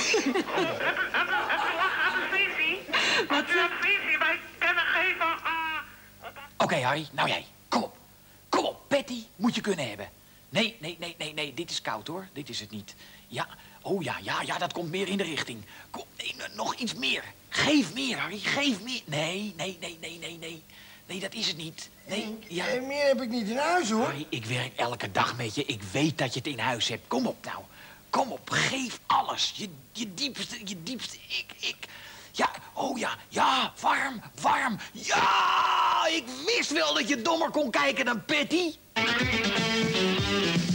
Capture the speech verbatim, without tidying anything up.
Wat? Oké, Harry, nou jij. Kom op. Kom op, Patty moet je kunnen hebben. Nee, nee, nee, nee, nee, dit is koud, hoor. Dit is het niet. Ja, oh ja, ja, ja, dat komt meer in de richting. Kom, nee, nog iets meer. Geef meer, Harry, geef meer. Nee, nee, nee, nee, nee, nee. Nee, dat is het niet. Nee, ja. En meer heb ik niet in huis, hoor. Harry, ik werk elke dag met je. Ik weet dat je het in huis hebt. Kom op, nou. Kom op, geef alles. Je, je diepste, je diepste ik, ik. Ja, oh ja, ja, warm, warm. Ja, ik wist wel dat je dommer kon kijken dan Patty.